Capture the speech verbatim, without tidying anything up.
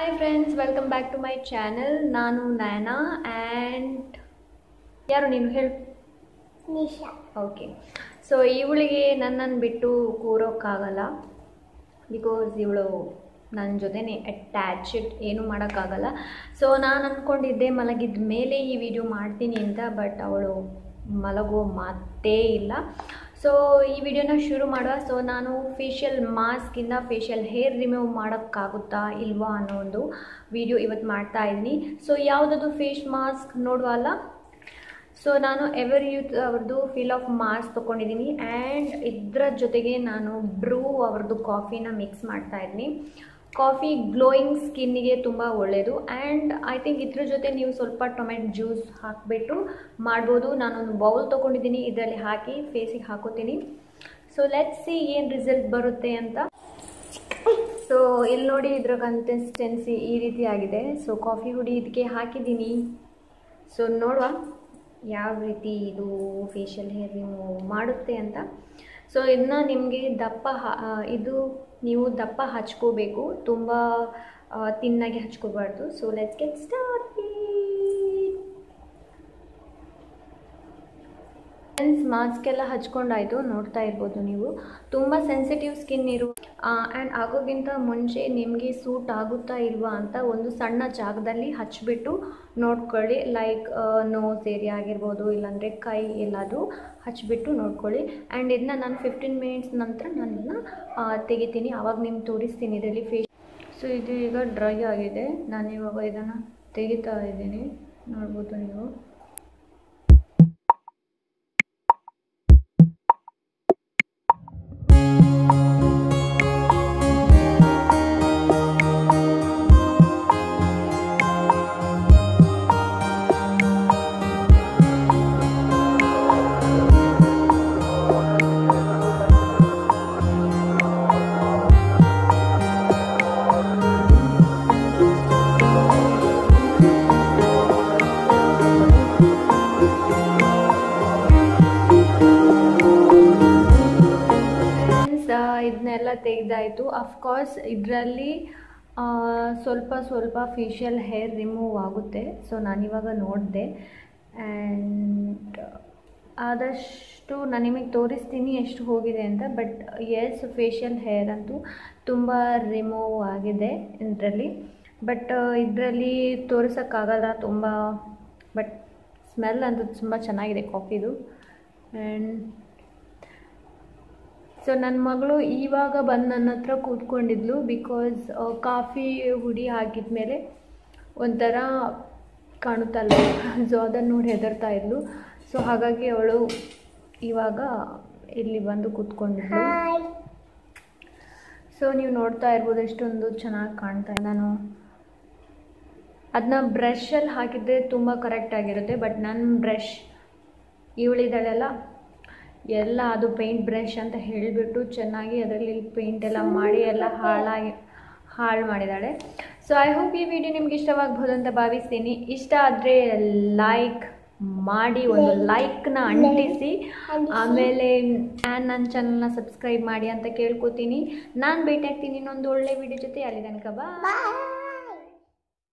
Hi friends, welcome back to my channel. ನಾನು Nayana and ಯಾರು ನೀನು ಹೇಳು? ನಿಶಾ. ಓಕೆ, ಸೊ ಇವಳಿಗೆ ನನ್ನನ್ನು ಬಿಟ್ಟು ಕೂರೋಕ್ಕಾಗಲ್ಲ. ಬಿಕಾಸ್ ಇವಳು ನನ್ನ ಜೊತೆನೇ ಅಟ್ಯಾಚ್ಡ್, ಏನೂ ಮಾಡೋಕ್ಕಾಗಲ್ಲ. ಸೊ ನಾನು ಅಂದ್ಕೊಂಡಿದ್ದೆ ಮಲಗಿದ ಮೇಲೆ ಈ ವಿಡಿಯೋ ಮಾಡ್ತೀನಿ ಅಂತ, ಬಟ್ ಅವಳು ಮಲಗೋ ಮಾತೇ ಇಲ್ಲ. ಸೊ ಈ ವಿಡಿಯೋನ ಶುರು ಮಾಡುವ. ಸೊ ನಾನು ಫೇಶಿಯಲ್ ಮಾಸ್ಕಿಂದ ಫೇಶಿಯಲ್ ಹೇರ್ ರಿಮೂವ್ ಮಾಡೋಕ್ಕಾಗುತ್ತಾ ಇಲ್ವಾ ಅನ್ನೋ ಒಂದು ವಿಡಿಯೋ ಇವತ್ತು ಮಾಡ್ತಾ ಇದ್ದೀನಿ. ಸೊ ಯಾವುದದು ಫೇಸ್ ಮಾಸ್ಕ್ ನೋಡುವಲ್ಲ. ಸೊ ನಾನು ಎವರ್ ಯೂತ್ ಅವ್ರದ್ದು ಫೀಲ್ ಆಫ್ ಮಾಸ್ಕ್ ತೊಗೊಂಡಿದ್ದೀನಿ ಆ್ಯಂಡ್ ಇದರ ಜೊತೆಗೆ ನಾನು ಬ್ರೂ ಅವ್ರದ್ದು ಕಾಫಿನ ಮಿಕ್ಸ್ ಮಾಡ್ತಾ ಇದ್ದೀನಿ. ಕಾಫಿ ಗ್ಲೋಯಿಂಗ್ ಸ್ಕಿನ್ನಿಗೆ ತುಂಬ ಒಳ್ಳೆಯದು ಆ್ಯಂಡ್ ಐ ಥಿಂಕ್ ಇದ್ರ ಜೊತೆ ನೀವು ಸ್ವಲ್ಪ ಟೊಮೆಟೊ ಜ್ಯೂಸ್ ಹಾಕಿಬಿಟ್ಟು ಮಾಡ್ಬೋದು. ನಾನೊಂದು ಬೌಲ್ ತೊಗೊಂಡಿದ್ದೀನಿ, ಇದರಲ್ಲಿ ಹಾಕಿ ಫೇಸಿಗೆ ಹಾಕೋತೀನಿ. ಸೊ ಲೆಟ್ಸ್ ಸಿ ಏನು ರಿಸಲ್ಟ್ ಬರುತ್ತೆ ಅಂತ. ಸೊ ಇಲ್ಲಿ ನೋಡಿ, ಇದರ ಕನ್ಸಿಸ್ಟೆನ್ಸಿ ಈ ರೀತಿ ಆಗಿದೆ. ಸೊ ಕಾಫಿ ಹುಡಿ ಇದಕ್ಕೆ ಹಾಕಿದ್ದೀನಿ. ಸೊ ನೋಡುವ ಯಾವ ರೀತಿ ಇದು ಫೇಶಿಯಲ್ ಹೇರ್ ರಿಮೂವ್ ಮಾಡುತ್ತೆ ಅಂತ. ಸೊ ಇದನ್ನ ನಿಮಗೆ ದಪ್ಪ ಇದು ನೀವು ದಪ್ಪ ಹಚ್ಕೋಬೇಕು, ತುಂಬ ತಿನ್ನಾಗಿ ಹಚ್ಕೋಬಾರ್ದು. So let's get start. Friends, mask ಎಲ್ಲ ಹಚ್ಕೊಂಡಾಯಿತು, ನೋಡ್ತಾ ಇರ್ಬೋದು ನೀವು. ತುಂಬ ಸೆನ್ಸಿಟಿವ್ ಸ್ಕಿನ್ ಇರು ಆ್ಯಂಡ್ ಆಗೋಕ್ಕಿಂತ ಮುಂಚೆ ನಿಮಗೆ ಸೂಟ್ ಆಗುತ್ತಾ ಇಲ್ವಾ ಅಂತ ಒಂದು ಸಣ್ಣ ಜಾಗದಲ್ಲಿ ಹಚ್ಚಿಬಿಟ್ಟು ನೋಡ್ಕೊಳ್ಳಿ. ಲೈಕ್ ನೋಸ್ ಏರಿಯಾ ಆಗಿರ್ಬೋದು, ಇಲ್ಲಾಂದರೆ ಕೈ ಎಲ್ಲಾದರೂ ಹಚ್ಚಿಬಿಟ್ಟು ನೋಡ್ಕೊಳ್ಳಿ. ಆ್ಯಂಡ್ ಇದನ್ನ ನಾನು ಫಿಫ್ಟೀನ್ ಮಿನಿಟ್ಸ್ ನಂತರ ನಾನು ಇದನ್ನ ತೆಗಿತೀನಿ, ಆವಾಗ ನಿಮ್ಗೆ ತೋರಿಸ್ತೀನಿ ಇದರಲ್ಲಿ ಫೇಸ್. ಸೊ ಇದು ಈಗ ಡ್ರೈ ಆಗಿದೆ, ನಾನು ಇವಾಗ ಇದನ್ನು ತೆಗಿತಾ ಇದ್ದೀನಿ, ನೋಡ್ಬೋದು ನೀವು. ಇದನ್ನೆಲ್ಲ ತೆಗೆದಾಯಿತು. ಅಫ್ಕೋರ್ಸ್ ಇದರಲ್ಲಿ ಸ್ವಲ್ಪ ಸ್ವಲ್ಪ ಫೇಶಿಯಲ್ ಹೇರ್ ರಿಮೂವ್ ಆಗುತ್ತೆ. ಸೊ ನಾನಿವಾಗ ನೋಡಿದೆ ಆ್ಯಂಡ್ ಆದಷ್ಟು ನಾನು ನಿಮಗೆ ತೋರಿಸ್ತೀನಿ ಎಷ್ಟು ಹೋಗಿದೆ ಅಂತ. ಬಟ್ ಎಸ್, ಫೇಶಿಯಲ್ ಹೇರ್ ಅಂತೂ ತುಂಬ ರಿಮೂವ್ ಆಗಿದೆ ಇದರಲ್ಲಿ. ಬಟ್ ಇದರಲ್ಲಿ ತೋರಿಸೋಕ್ಕಾಗಲ್ಲ ತುಂಬ. ಬಟ್ ಸ್ಮೆಲ್ ಅಂತೂ ತುಂಬ ಚೆನ್ನಾಗಿದೆ ಕಾಫಿದು. ಆ್ಯಂಡ್ ಸೊ ನನ್ನ ಮಗಳು ಇವಾಗ ಬಂದು ನನ್ನ ಹತ್ರ ಕೂತ್ಕೊಂಡಿದ್ಲು. ಬಿಕಾಸ್ ಕಾಫಿ ಹುಡಿ ಹಾಕಿದ್ಮೇಲೆ ಒಂಥರ ಕಾಣುತ್ತಲ್ಲ, ಸೊ ಅದನ್ನು ನೋಡಿ ಹೆದರ್ತಾ ಇದ್ಲು. ಸೊ ಹಾಗಾಗಿ ಅವಳು ಇವಾಗ ಇಲ್ಲಿ ಬಂದು ಕೂತ್ಕೊಂಡಿದ್ಲು. ಸೊ ನೀವು ನೋಡ್ತಾ ಇರ್ಬೋದು ಎಷ್ಟೊಂದು ಚೆನ್ನಾಗಿ ಕಾಣ್ತಾ. ನಾನು ಅದನ್ನ ಬ್ರಷಲ್ಲಿ ಹಾಕಿದರೆ ತುಂಬ ಕರೆಕ್ಟಾಗಿರುತ್ತೆ. ಬಟ್ ನನ್ನ ಬ್ರಷ್ ಇವಳಿದ್ದಾಳೆಲ್ಲ ಎಲ್ಲ ಅದು ಪೇಂಟ್ ಬ್ರಷ್ ಅಂತ ಹೇಳಿಬಿಟ್ಟು ಚೆನ್ನಾಗಿ ಅದರಲ್ಲಿ ಪೇಂಟ್ ಎಲ್ಲ ಮಾಡಿ ಎಲ್ಲ ಹಾಳಾಗಿ ಹಾಳು ಮಾಡಿದ್ದಾಳೆ. ಸೊ ಐ ಹೋಪ್ ಈ ವಿಡಿಯೋ ನಿಮ್ಗೆ ಇಷ್ಟವಾಗ್ಬೋದು ಅಂತ ಭಾವಿಸ್ತೀನಿ. ಇಷ್ಟ ಆದರೆ ಲೈಕ್ ಮಾಡಿ, ಒಂದು ಲೈಕ್ನ ಅಂಟಿಸಿ, ಆಮೇಲೆ ನನ್ನ ಚಾನಲ್ನ ಸಬ್ಸ್ಕ್ರೈಬ್ ಮಾಡಿ ಅಂತ ಕೇಳ್ಕೊತೀನಿ. ನಾನು ಭೇಟಿ ಆಗ್ತೀನಿ ಇನ್ನೊಂದು ಒಳ್ಳೆ ವಿಡಿಯೋ ಜೊತೆ. ಅಲ್ಲಿ ತನಕ ಬಾ.